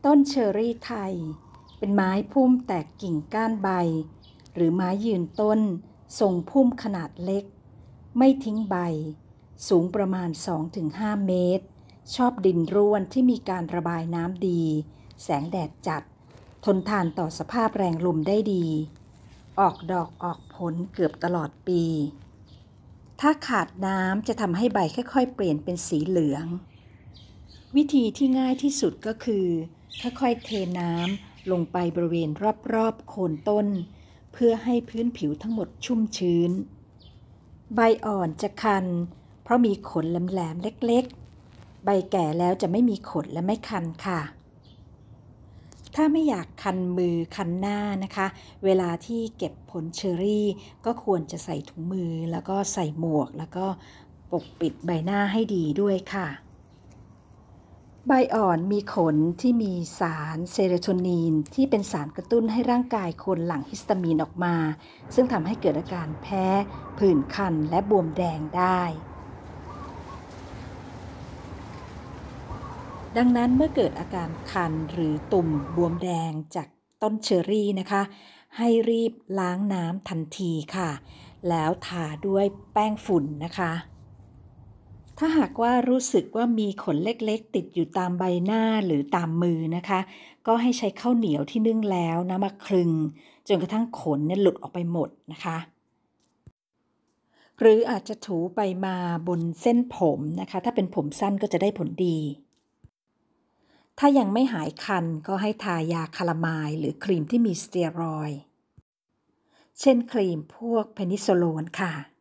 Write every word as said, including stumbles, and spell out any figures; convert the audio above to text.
ต้นเชอรี่ไทยเป็นไม้พุ่มแตกกิ่งก้านใบหรือไม้ยืนต้นทรงพุ่มขนาดเล็กไม่ทิ้งใบสูงประมาณ สองถึงห้า เมตรชอบดินร่วนที่มีการระบายน้ำดีแสงแดดจัดทนทานต่อสภาพแรงลมได้ดีออกดอกออกผลเกือบตลอดปีถ้าขาดน้ำจะทำให้ใบค่อยๆเปลี่ยนเป็นสีเหลืองวิธีที่ง่ายที่สุดก็คือค่อยๆเทน้ำลงไปบริเวณรอบๆโคนต้นเพื่อให้พื้นผิวทั้งหมดชุ่มชื้นใบอ่อนจะคันเพราะมีขนแหลมๆเล็กๆใบแก่แล้วจะไม่มีขนและไม่คันค่ะถ้าไม่อยากคันมือคันหน้านะคะเวลาที่เก็บผลเชอรี่ก็ควรจะใส่ถุงมือแล้วก็ใส่หมวกแล้วก็ปกปิดใบหน้าให้ดีด้วยค่ะใบอ่อนมีขนที่มีสารเซโรโทนินที่เป็นสารกระตุ้นให้ร่างกายคนหลั่งฮิสตามีนออกมาซึ่งทำให้เกิดอาการแพ้ผื่นคันและบวมแดงได้ดังนั้นเมื่อเกิดอาการคันหรือตุ่มบวมแดงจากต้นเชอรี่นะคะให้รีบล้างน้ำทันทีค่ะแล้วทาด้วยแป้งฝุ่นนะคะถ้าหากว่ารู้สึกว่ามีขนเล็กๆติดอยู่ตามใบหน้าหรือตามมือนะคะก็ให้ใช้ข้าวเหนียวที่นึ่งแล้วนะมาคลึงจนกระทั่งขนเนี่ยหลุดออกไปหมดนะคะหรืออาจจะถูไปมาบนเส้นผมนะคะถ้าเป็นผมสั้นก็จะได้ผลดีถ้ายังไม่หายคันก็ให้ทายาคาลามายหรือครีมที่มีสเตียรอยด์เช่นครีมพวกเพนิโซโลนค่ะ